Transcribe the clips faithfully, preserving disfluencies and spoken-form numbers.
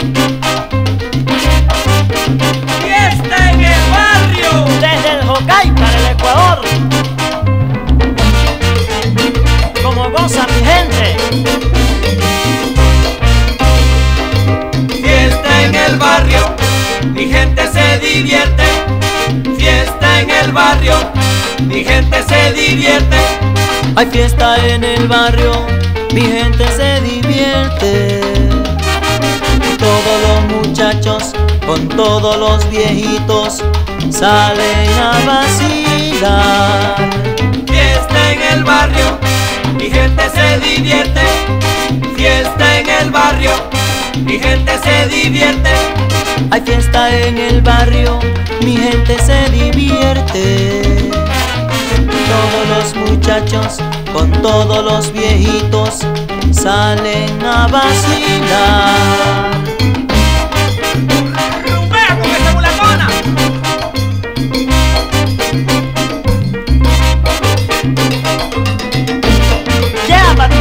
Fiesta en el barrio. Desde el Jocay para el Ecuador. Como goza mi gente. Fiesta en el barrio, mi gente se divierte. Fiesta en el barrio, mi gente se divierte. Hay fiesta en el barrio, mi gente se divierte. Todos los muchachos con todos los viejitos salen a vacilar. Fiesta en el barrio, mi gente se divierte. Fiesta en el barrio, mi gente se divierte. Hay fiesta en el barrio, mi gente se divierte. Todos los muchachos con todos los viejitos salen a vacilar. ¡Rumbea con esa mulatona! ¡Ya, papi!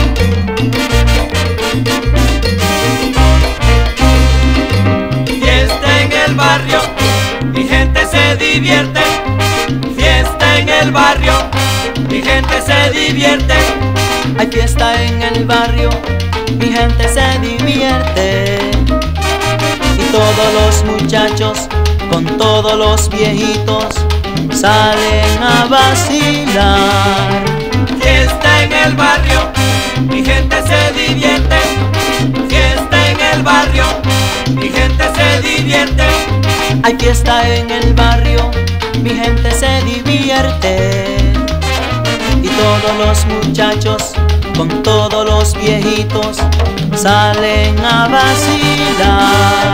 Fiesta en el barrio, mi gente se divierte. Fiesta en el barrio, mi gente se divierte. Hay fiesta en el barrio, mi gente se divierte. Y todos los muchachos con todos los viejitos salen a vacilar. Fiesta en el barrio, mi gente se divierte. Fiesta en el barrio, mi gente se divierte. Hay fiesta en el barrio, mi gente se divierte. Y todos los muchachos con todos los viejitos salen a vacilar.